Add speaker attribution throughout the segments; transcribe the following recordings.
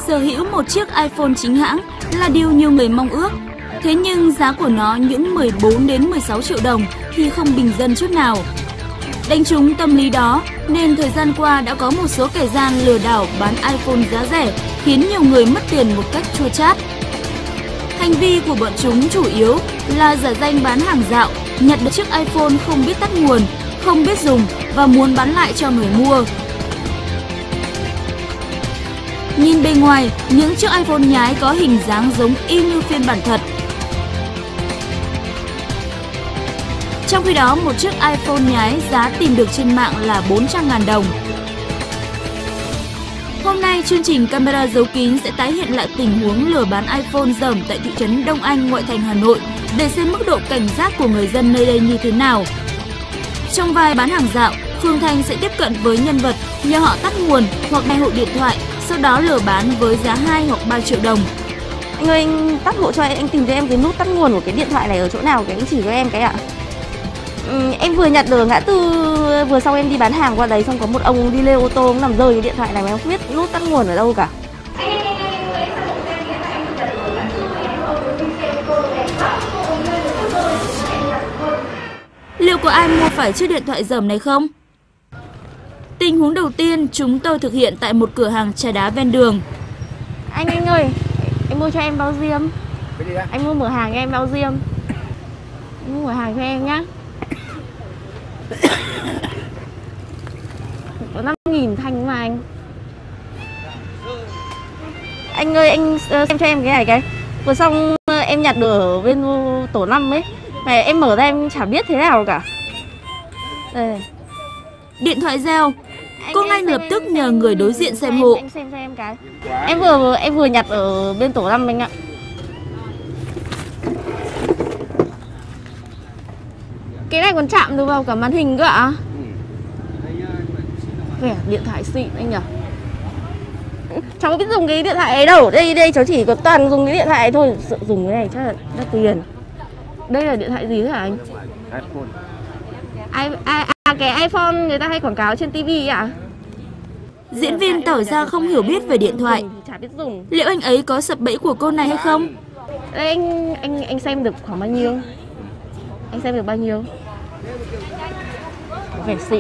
Speaker 1: Sở hữu một chiếc iPhone chính hãng là điều nhiều người mong ước. Thế nhưng giá của nó những 14 đến 16 triệu đồng thì không bình dân chút nào. Đánh trúng tâm lý đó nên thời gian qua đã có một số kẻ gian lừa đảo bán iPhone giá rẻ khiến nhiều người mất tiền một cách chua chát. Hành vi của bọn chúng chủ yếu là giả danh bán hàng dạo, nhặt được chiếc iPhone không biết tắt nguồn, không biết dùng và muốn bán lại cho người mua. Nhìn bề ngoài, những chiếc iPhone nhái có hình dáng giống y như phiên bản thật. Trong khi đó, một chiếc iPhone nhái giá tìm được trên mạng là 400.000 đồng. Hôm nay, chương trình camera giấu kín sẽ tái hiện lại tình huống lừa bán iPhone dởm tại thị trấn Đông Anh, ngoại thành Hà Nội để xem mức độ cảnh giác của người dân nơi đây như thế nào. Trong vai bán hàng dạo, Phương Thanh sẽ tiếp cận với nhân vật nhờ họ tắt nguồn hoặc đại hội điện thoại, sau đó lừa bán với giá 2 hoặc 3 triệu đồng.
Speaker 2: Anh ơi, anh tắt hộ cho anh tìm cho em cái nút tắt nguồn của cái điện thoại này ở chỗ nào, cái anh chỉ cho em cái ạ. Em vừa nhặt được ở ngã tư, vừa sau em đi bán hàng qua đấy, xong có một ông đi lên ô tô cũng nằm rơi cái điện thoại này mà em không biết nút tắt nguồn ở đâu cả.
Speaker 1: Liệu có ai mua phải chiếc điện thoại dởm này không? Tình huống đầu tiên chúng tôi thực hiện tại một cửa hàng trà đá ven đường.
Speaker 2: Anh ơi, anh mua cho em bao diêm. Anh mua mở hàng cho em bao diêm. Anh mua mở hàng cho em nhá. Có 5.000 thanh mà anh. Anh ơi, anh xem cho em cái này cái. Vừa xong em nhặt được ở bên tổ 5 ấy. Này em mở ra em chả biết thế nào cả. Đây.
Speaker 1: Điện thoại reo. Cô ngay lập tức nhờ người đối diện xem hộ.
Speaker 2: Anh xem cho em cái. Em vừa nhặt ở bên tổ 5 anh ạ. Cái này còn chạm được vào cả màn hình cơ ạ? Vẻ điện thoại xịn anh nhỉ? Cháu không biết dùng cái điện thoại ấy đâu. Đây cháu chỉ có toàn dùng cái điện thoại này thôi. Sợ dùng cái này chắc là đắt tiền. Đây là điện thoại gì thế hả anh? Cái iPhone người ta hay quảng cáo trên TV ạ?
Speaker 1: Diễn viên tỏ ra không hiểu biết về điện thoại. Liệu anh ấy có sập bẫy của cô này hay không?
Speaker 2: Đây anh xem được khoảng bao nhiêu? Anh xem được bao nhiêu? Vẻ xịn.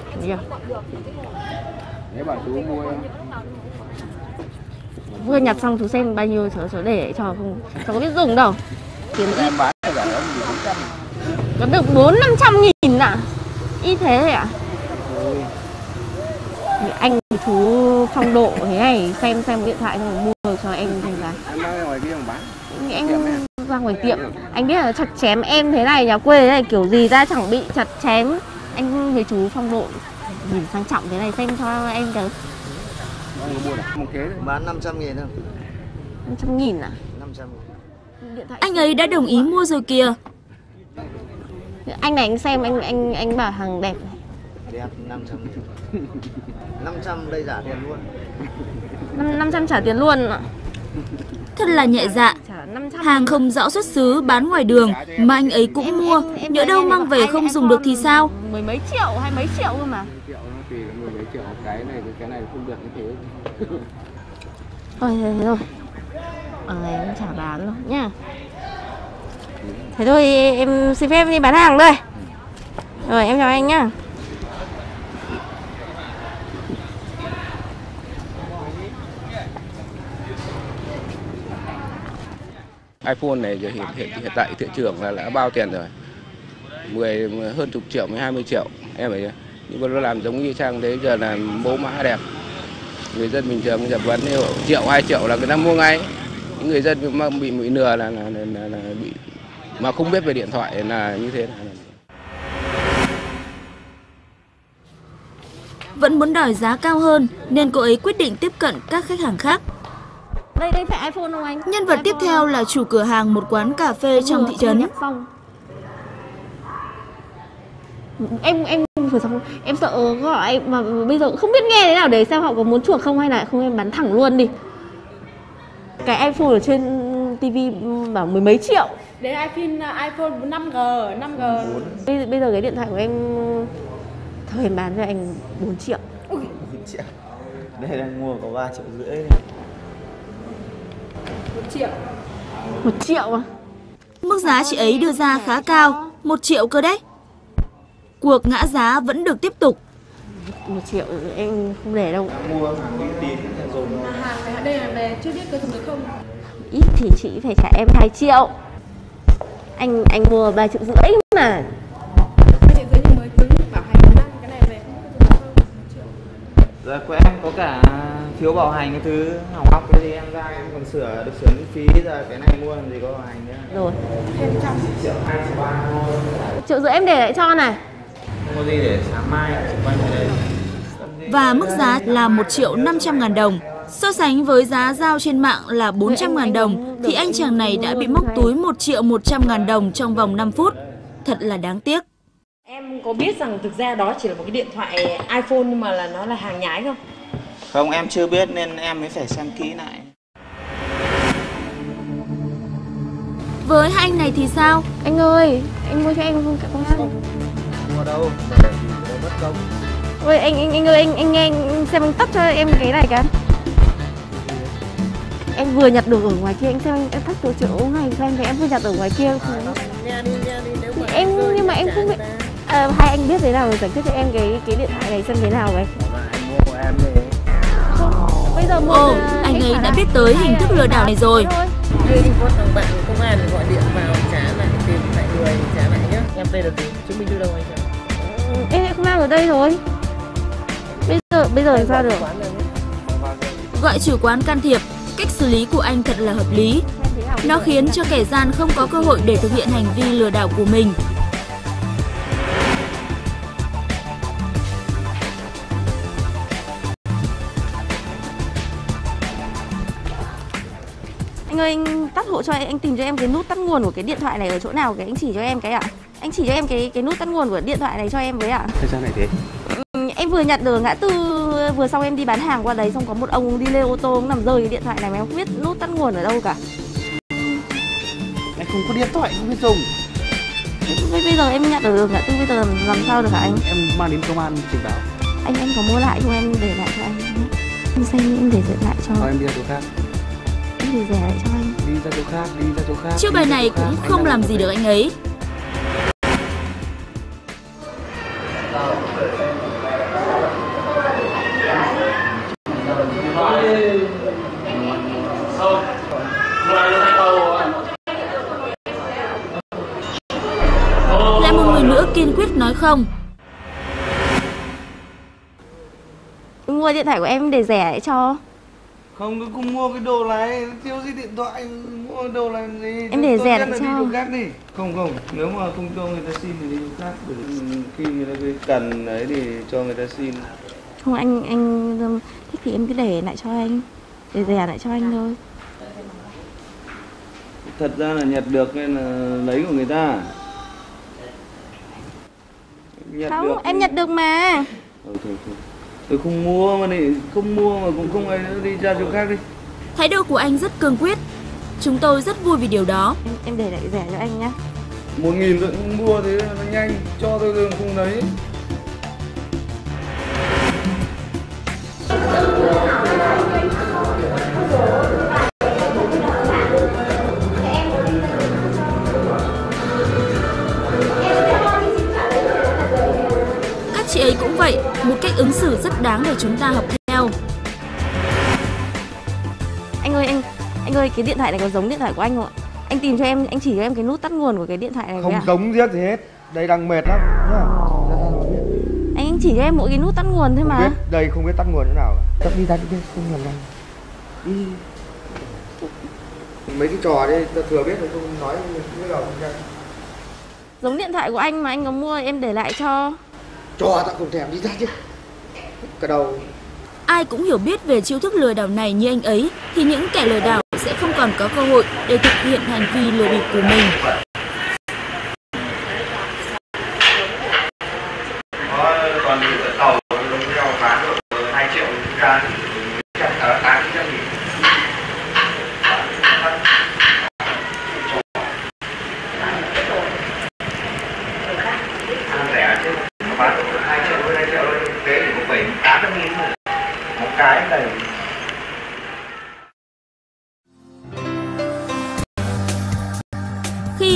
Speaker 2: Vừa nhặt xong chú xem bao nhiêu cháu để cho không, cháu có biết dùng đâu. Tiền ít. Có được 400-500.000 ạ? Ít thế thôi ạ? Anh chú phong độ thế này xem điện thoại xong rồi mua cho em thành giá. Em ra ngoài kia bán. Anh ra ngoài tiệm. Anh biết là chặt chém em thế này, nhà quê thế này kiểu gì ra chẳng bị chặt chém. Anh với chú phong độ nhìn sang trọng thế này xem cho em cái.
Speaker 3: Bán 500.000 không?
Speaker 2: 500.000 à?
Speaker 3: 500.000.
Speaker 1: Anh ấy đã đồng ý mua rồi kìa.
Speaker 2: Anh này anh xem anh bảo hàng đẹp.
Speaker 3: Đẹp 500.000. 500 đây trả tiền luôn.
Speaker 2: 500 trả tiền luôn ạ.
Speaker 1: Thật là nhẹ dạ. Hàng không rõ xuất xứ bán ngoài đường mà anh ấy cũng mua. Nhỡ đâu mang về không dùng được thì sao?
Speaker 2: Mười mấy triệu hay mấy triệu cơ mà.
Speaker 4: Tùy mười mấy triệu, cái này không được như thế.
Speaker 2: Thôi thế rồi. Ở này em chả bán đâu nhá. Thế thôi em xin phép đi bán hàng đây. Rồi em chào anh nhá.
Speaker 4: iPhone này hiện tại thị trường là đã bao tiền rồi, hơn chục triệu, 20 triệu em ấy, nhưng mà nó làm giống như trang đấy, giờ là mẫu mã đẹp, người dân bình thường giờ vẫn triệu 2 triệu là người ta mua ngay. Những người dân mà bị lừa là bị mà không biết về điện thoại là như thế này.
Speaker 1: Vẫn muốn đòi giá cao hơn nên cô ấy quyết định tiếp cận các khách hàng khác.
Speaker 2: Đây phải iPhone không anh?
Speaker 1: Nhân vật tiếp theo là chủ cửa hàng một quán cà phê trong thị trấn.
Speaker 2: Em vừa xong em sợ gọi mà bây giờ không biết nghe thế nào để xem họ có muốn chuộc không hay là không, em bán thẳng luôn đi. Cái iPhone ở trên TV bảo mười mấy triệu.
Speaker 5: Đấy iPhone 5G.
Speaker 2: Bây giờ cái điện thoại của em thôi em bán cho anh 4 triệu.
Speaker 3: 4 triệu. Đây đang mua có 3,5 triệu.
Speaker 5: 1 triệu.
Speaker 2: 1 triệu à?
Speaker 1: Mức giá chị ấy đưa ra khá cao, 1 triệu cơ đấy. Cuộc ngã giá vẫn được tiếp tục.
Speaker 2: 1 triệu em không để đâu.
Speaker 3: Mua hàng uy tín rồi.
Speaker 5: Hàng này đây là về chưa biết có dùng được không?
Speaker 2: Ít thì chị phải trả em 2 triệu. Anh mua 3,5 triệu mà.
Speaker 5: 2,5 triệu nhưng mới cứng, bảo hành năng cái này về không biết có dùng được không? 1 triệu.
Speaker 3: Rồi của em có cả phiếu bảo hành cái thứ hỏng hóc cái gì em ra em còn sửa được sửa miễn phí, giờ cái này mua làm gì có bảo hành nữa.
Speaker 2: Rồi.
Speaker 5: Thêm 100.
Speaker 3: 1 triệu 2 triệu 3 thôi.
Speaker 2: 1,5 triệu em để lại cho này.
Speaker 3: Không có gì để sáng mai chị quay về đây.
Speaker 1: Và mức giá là 1.500.000 đồng. So sánh với giá giao trên mạng là 400.000 đồng thì anh chàng này đã bị móc túi 1.100.000 đồng trong vòng 5 phút. Thật là đáng tiếc.
Speaker 6: Em có biết rằng thực ra đó chỉ là một cái điện thoại iPhone nhưng mà là nó là hàng nhái không?
Speaker 3: Không, em chưa biết nên em mới phải xem kỹ lại.
Speaker 1: Với hai anh này thì sao?
Speaker 2: Anh ơi, anh mua cho em không cả công.
Speaker 3: Mua đâu, mất công.
Speaker 2: Ôi anh ơi, anh nghe anh xem anh tắt cho em cái này cái. Em vừa nhặt được ở ngoài kia, anh xem anh tắt từ chỗ này cho em, em vừa nhặt ở ngoài kia.
Speaker 3: Nghe đi, nếu mà
Speaker 2: em nhưng mà em không biết. Hai anh biết thế nào giải thích cho em cái điện thoại này xem thế nào vậy?
Speaker 3: anh mua của em đi.
Speaker 2: Không, bây giờ
Speaker 1: Ồ, anh ấy đã biết tới hình thức lừa đảo này rồi.
Speaker 7: Đưa đi có thằng bạn công an gọi điện vào trả lại tiền lại người trả lại nhá. Em đây là gì? Chứng minh thư đâu anh ạ?
Speaker 2: Em không mang ở đây rồi. Bây giờ làm sao được?
Speaker 1: Gọi chủ quán can thiệp, cách xử lý của anh thật là hợp lý. Nó khiến cho kẻ gian không có cơ hội để thực hiện hành vi lừa đảo của mình.
Speaker 2: Anh ơi, anh tắt hộ cho anh tìm cho em cái nút tắt nguồn của cái điện thoại này ở chỗ nào, cái anh chỉ cho em cái ạ. Anh chỉ cho em cái nút tắt nguồn của điện thoại này cho em với ạ.
Speaker 3: Thế sao này thế?
Speaker 2: Em vừa nhặt được ngã tư, vừa xong em đi bán hàng qua đấy, xong có một ông đi lên ô tô nằm rơi cái điện thoại này mà em không biết nút tắt nguồn ở đâu cả.
Speaker 3: Anh không có điện thoại, không biết dùng.
Speaker 2: Bây giờ em nhặt được ngã tư, bây giờ làm sao được hả anh?
Speaker 3: Em mang đến công an trình báo.
Speaker 2: Anh có mua lại không, em để lại cho anh. Em xem em để lại cho.
Speaker 3: Em đi ra chỗ khác.
Speaker 2: Em để rẻ lại cho anh.
Speaker 3: Đi ra chỗ khác, đi ra chỗ khác.
Speaker 1: Chiếc bài này cũng không làm gì được anh ấy. Lại một người nữa kiên quyết nói không.
Speaker 2: Mua điện thoại của em để rẻ lại cho.
Speaker 3: Không, cứ cùng mua cái đồ này, thiếu gì điện thoại, mua đồ này làm gì?
Speaker 2: Em để rẻ lại
Speaker 3: đi
Speaker 2: cho.
Speaker 3: đồ khác đi. Không, nếu mà không cho người ta xin thì đi đồ khác. Bởi khi người ta cần ấy thì cho người ta xin.
Speaker 2: Không, anh thích thì em cứ để lại cho anh. Để rẻ lại cho anh thôi.
Speaker 3: Thật ra là nhặt được nên là lấy của người ta.
Speaker 2: Không, em nhặt được mà.
Speaker 3: Thôi. Tôi không mua mà này, không mua mà cũng không ấy nữa, đi ra chỗ khác đi.
Speaker 1: Thái độ của anh rất cương quyết. Chúng tôi rất vui vì điều đó.
Speaker 2: Em để lại rẻ cho anh nhá.
Speaker 3: 1.000 tôi cũng mua thế nó nhanh, cho tôi đường không lấy.
Speaker 1: Các chị ấy cũng vậy, một cách ứng xử rất đáng để chúng ta học theo.
Speaker 2: Anh ơi, cái điện thoại này có giống điện thoại của anh không ạ? Anh tìm cho em, anh chỉ cho em cái nút tắt nguồn của cái điện thoại này.
Speaker 8: Không giống giết gì hết. Đây đang mệt lắm nhá.
Speaker 2: Anh chỉ cho em mỗi cái nút tắt nguồn thôi mà.
Speaker 8: Không biết, đây không biết tắt nguồn thế nào. Tắt đi ra đi, không làm nhanh. Đi. Mấy cái trò đây ta thừa biết rồi, không nói như nào không.
Speaker 2: Giống điện thoại của anh mà anh có mua em để lại cho.
Speaker 8: Trò ta không thèm, đi ra chứ. Cái đầu.
Speaker 1: Ai cũng hiểu biết về chiêu thức lừa đảo này như anh ấy thì những kẻ lừa đảo sẽ không còn có cơ hội để thực hiện hành vi lừa bịp của mình.
Speaker 9: Còn tàu bán được 2 triệu ra chắc ở 800 nghìn. Rẻ chứ, bán được 2 triệu thôi, thế thì cũng 800 nghìn một cái này.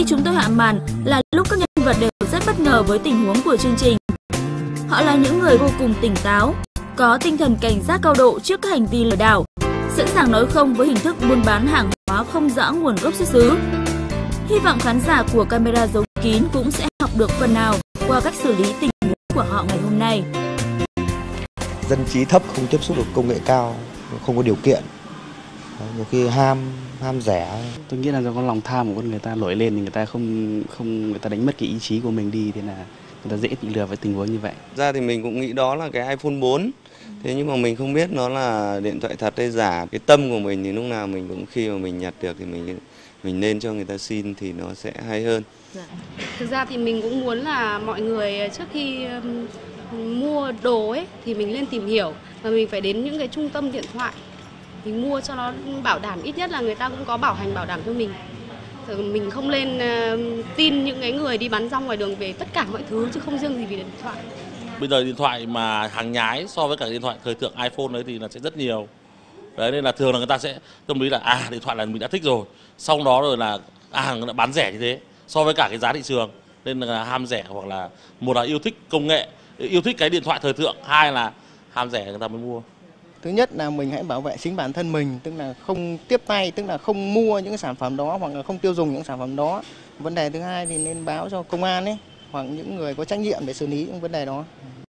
Speaker 1: chúng tôi hạ màn là lúc các nhân vật đều rất bất ngờ với tình huống của chương trình. Họ là những người vô cùng tỉnh táo, có tinh thần cảnh giác cao độ trước các hành vi lừa đảo, sẵn sàng nói không với hình thức buôn bán hàng hóa không rõ nguồn gốc xuất xứ. Hy vọng khán giả của camera giấu kín cũng sẽ học được phần nào qua cách xử lý tình huống của họ ngày hôm nay.
Speaker 8: Dân trí thấp không tiếp xúc được công nghệ cao, không có điều kiện, nhiều khi ham rẻ.
Speaker 10: Tôi nghĩ là do con lòng tham của con người ta nổi lên thì người ta đánh mất cái ý chí của mình đi, thế là người ta dễ bị lừa với tình huống như vậy.
Speaker 11: Ra thì mình cũng nghĩ đó là cái iPhone 4. Thế nhưng mà mình không biết nó là điện thoại thật hay giả. Cái tâm của mình thì lúc nào mình cũng khi mà mình nhặt được thì mình nên cho người ta xin thì nó sẽ hay hơn.
Speaker 5: Thực ra thì mình cũng muốn là mọi người trước khi mua đồ ấy thì mình lên tìm hiểu và mình phải đến những cái trung tâm điện thoại mình mua cho nó bảo đảm, ít nhất là người ta cũng có bảo hành bảo đảm cho mình. Mình không lên tin những cái người đi bán rong ngoài đường về tất cả mọi thứ chứ không riêng gì vì điện thoại.
Speaker 12: Bây giờ điện thoại mà hàng nhái so với cả điện thoại thời thượng iPhone ấy thì nó sẽ rất nhiều. Đấy, nên là thường là người ta sẽ tâm lý là điện thoại là mình đã thích rồi, xong đó rồi là người ta bán rẻ như thế so với cả cái giá thị trường, nên là ham rẻ, hoặc là một là yêu thích công nghệ, yêu thích cái điện thoại thời thượng, hai là ham rẻ người ta mới mua.
Speaker 13: Thứ nhất là mình hãy bảo vệ chính bản thân mình, tức là không tiếp tay, tức là không mua những cái sản phẩm đó hoặc là không tiêu dùng những sản phẩm đó. Vấn đề thứ hai thì nên báo cho công an ấy, hoặc những người có trách nhiệm để xử lý những vấn đề đó.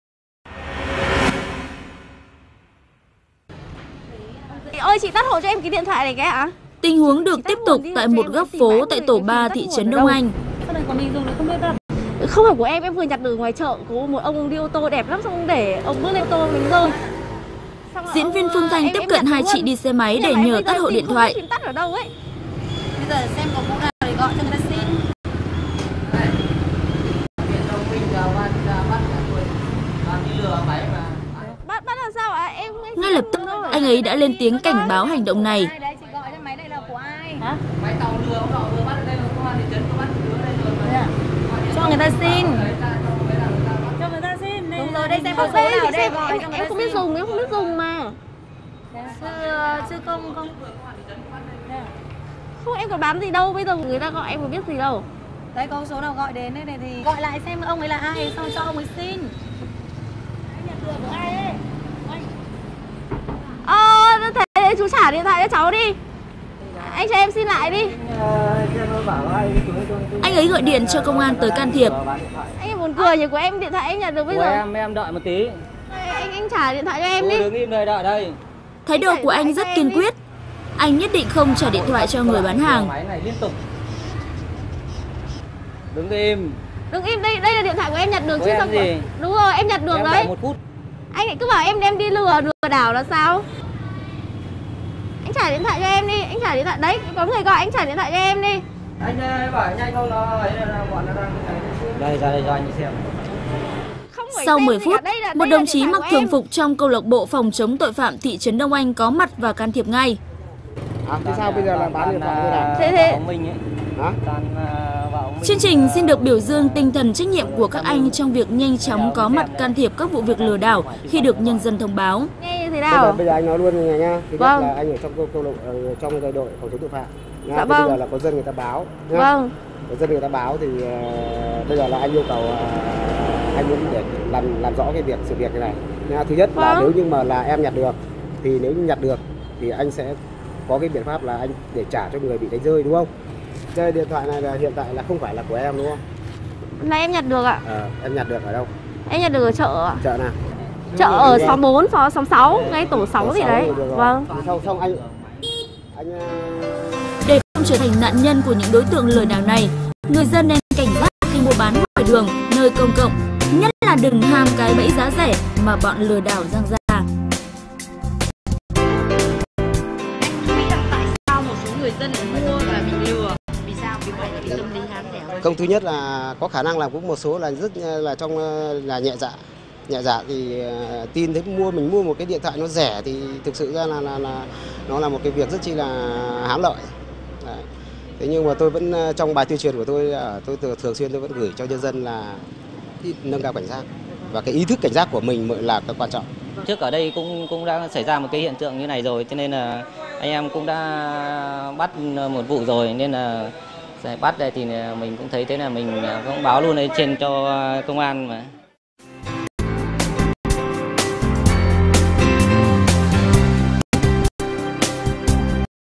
Speaker 2: Ơi, chị tắt hộ cho em cái điện thoại này cái ạ.
Speaker 1: Tình huống được tiếp tục tại một góc phố tại tổ 3 thị trấn Đông Anh.
Speaker 2: Không phải của em vừa nhặt được ngoài chợ, có một ông đi ô tô đẹp lắm, xong để ông bước lên ô tô mình rơi.
Speaker 1: Diễn viên Phương Thanh tiếp cận hai chị đi xe máy để nhờ tắt hộ điện thoại.
Speaker 2: Tắt ở đâu ấy?
Speaker 5: Bây giờ xem có vụ nào để gọi cho người ta xin.
Speaker 2: Bắt làm sao ạ? Em
Speaker 1: ngay lập tức anh ấy đã lên tiếng cảnh báo hành động này.
Speaker 5: Đấy, chị gọi cho máy này là của ai? Hả? Máy tàu lừa, ông họ vừa bắt ở đây là công an thị trấn, bắt đứa đây rồi mà. Cho người ta xin. Cho người ta xin. Đúng rồi, đây xem có số nào ở đây gọi cho người ta.
Speaker 2: Em không biết dùng, em không biết dùng mà.
Speaker 5: Sư công không?
Speaker 2: Không, em còn bán gì đâu, bây giờ người ta gọi em có biết gì đâu.
Speaker 5: Đấy, có số nào gọi đến đây này thì gọi lại xem ông ấy là ai, xong cho ông ấy xin.
Speaker 2: Thế chú trả điện thoại cho cháu đi. Anh cho em xin lại đi.
Speaker 1: Anh ấy gọi điện cho công an tới can thiệp.
Speaker 2: Anh buồn cười nhỉ, của em điện thoại anh nhặt được bây giờ.
Speaker 7: Em đợi một tí.
Speaker 2: Anh trả điện thoại cho em đi.
Speaker 7: Đứng im đây, đợi đây.
Speaker 1: Thái độ của anh rất kiên quyết. Anh nhất định không trả điện thoại cho người bán hàng.
Speaker 7: Máy này liên tục. Đứng im.
Speaker 2: Đừng im, đây là điện thoại của em nhặt được chứ không.
Speaker 7: Gì?
Speaker 2: Đúng rồi, em nhặt được
Speaker 7: em
Speaker 2: đấy.
Speaker 7: 1 phút.
Speaker 2: Anh lại cứ bảo em đem đi lừa đảo là sao? Anh trả điện thoại cho em đi, anh trả điện thoại đấy, có người gọi anh trả điện thoại cho em đi.
Speaker 7: Anh bảo nhanh không, nó ấy là bọn nó đang đây ra đây cho anh xem.
Speaker 1: Sau 10 phút, một đồng chí mặc thường phục trong câu lạc bộ phòng chống tội phạm thị trấn Đông Anh có mặt và can thiệp ngay.
Speaker 8: Thế sao bây giờ là bán điện thoại như nào?
Speaker 2: Thế.
Speaker 1: Chương trình xin được biểu dương tinh thần trách nhiệm của các anh trong việc nhanh chóng có mặt can thiệp các vụ việc lừa đảo khi được nhân dân thông báo.
Speaker 2: Nghe như thế nào?
Speaker 8: Bây giờ anh nói luôn nha. Thứ nhất là anh ở trong câu lạc trong đội phòng chống tội phạm.
Speaker 2: Dạ
Speaker 8: Bây giờ là có dân người ta báo.
Speaker 2: Vâng.
Speaker 8: Có dân người ta báo thì bây giờ là anh yêu cầu anh muốn để làm rõ cái sự việc này. Thứ nhất là nếu như mà là em nhặt được thì nếu như nhặt được thì anh sẽ có cái biện pháp là anh để trả cho người bị đánh rơi, đúng không? Cái điện thoại này là hiện tại là không phải là của em, đúng không?
Speaker 2: Này em nhặt được ạ.
Speaker 8: Em nhặt được ở đâu?
Speaker 2: Em nhặt được ở chợ ạ.
Speaker 8: Chợ nào?
Speaker 2: Chợ ở xóm 4, xóm 6, ngay tổ 6 gì đấy. Vâng.
Speaker 8: Xong anh
Speaker 1: Để không trở thành nạn nhân của những đối tượng lừa đảo này, người dân nên cảnh giác khi mua bán ngoài đường, nơi công cộng, nhất là đừng ham cái bẫy giá rẻ mà bọn lừa đảo giăng ra.
Speaker 6: Người dân mua và bị lừa, vì sao? Vì vậy là tâm lý ham rẻ.
Speaker 8: Không, thứ nhất là có khả năng là cũng một số là rất là trong là nhẹ dạ thì tin thấy mình mua một cái điện thoại nó rẻ thì thực sự ra là nó là một cái việc rất chi là hám lợi. Đấy. Thế nhưng mà tôi vẫn trong bài tuyên truyền của tôi thường xuyên tôi vẫn gửi cho nhân dân là nâng cao cảnh giác và cái ý thức cảnh giác của mình mới là cái quan trọng.
Speaker 7: Trước ở đây cũng đã xảy ra một cái hiện tượng như này rồi, cho nên là anh em cũng đã bắt một vụ rồi, nên là
Speaker 14: Giải bắt đây thì mình cũng thấy thế là mình cũng báo luôn lên trên cho công an mà.